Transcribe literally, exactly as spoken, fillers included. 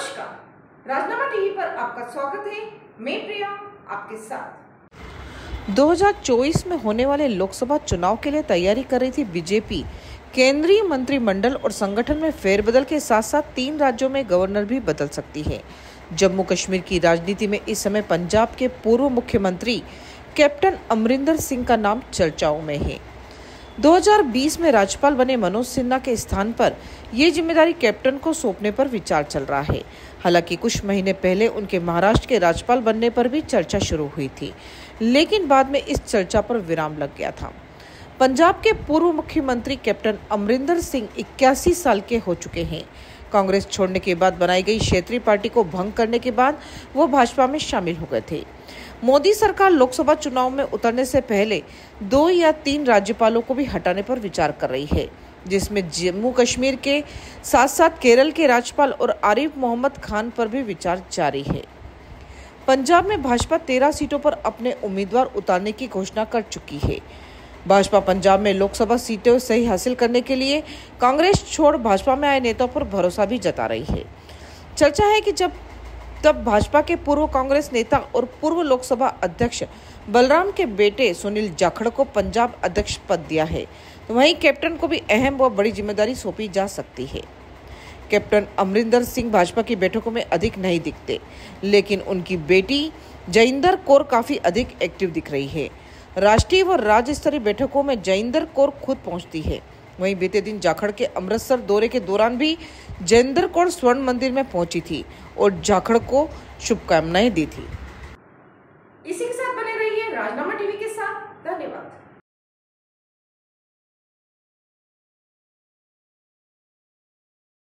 नमस्कार, राजनामा टीवी पर आपका स्वागत है। मैं प्रिया आपके साथ। दो हज़ार चौबीस में होने वाले लोकसभा चुनाव के लिए तैयारी कर रही थी बीजेपी। केंद्रीय मंत्रिमंडल और संगठन में फेरबदल के साथ साथ तीन राज्यों में गवर्नर भी बदल सकती है। जम्मू कश्मीर की राजनीति में इस समय पंजाब के पूर्व मुख्यमंत्री कैप्टन अमरिंदर सिंह का नाम चर्चाओं में है। दो हज़ार बीस में राज्यपाल बने मनोज सिन्हा के स्थान पर ये जिम्मेदारी कैप्टन को सौंपने पर विचार चल रहा है। हालांकि कुछ महीने पहले उनके महाराष्ट्र के राज्यपाल बनने पर भी चर्चा शुरू हुई थी, लेकिन बाद में इस चर्चा पर विराम लग गया था। पंजाब के पूर्व मुख्यमंत्री कैप्टन अमरिंदर सिंह इक्यासी साल के हो चुके हैं। कांग्रेस छोड़ने के बाद बनाई गई क्षेत्रीय पार्टी को भंग करने के बाद वो भाजपा में शामिल हो गए थे। मोदी सरकार लोकसभा चुनाव में उतरने से पहले दो या तीन राज्यपालों को भी हटाने पर विचार कर रही है, जिसमें जम्मू कश्मीर के साथ साथ केरल के राज्यपाल और आरिफ मोहम्मद खान पर भी विचार जारी है। पंजाब में भाजपा तेरह सीटों पर अपने उम्मीदवार उतारने की घोषणा कर चुकी है। भाजपा पंजाब में लोकसभा सीटें सही हासिल करने के लिए कांग्रेस छोड़ भाजपा में आए नेताओं पर भरोसा भी जता रही है। चर्चा है कि जब तब भाजपा के पूर्व कांग्रेस नेता और पूर्व लोकसभा अध्यक्ष बलराम के बेटे सुनील जाखड़ को पंजाब अध्यक्ष पद दिया है, तो वहीं कैप्टन को भी अहम व बड़ी जिम्मेदारी सौंपी जा सकती है। कैप्टन अमरिंदर सिंह भाजपा की बैठकों में अधिक नहीं दिखते, लेकिन उनकी बेटी जयिंदर कौर काफी अधिक एक्टिव दिख रही है। राष्ट्रीय व राज्य स्तरीय बैठकों में जयिंदर कौर खुद पहुंचती है। वहीं बीते दिन जाखड़ के अमृतसर दौरे के दौरान भी जयिंदर कौर स्वर्ण मंदिर में पहुंची थी और जाखड़ को शुभकामनाएं दी थी। इसी के साथ बने रहिए राजनामा टीवी के साथ। धन्यवाद।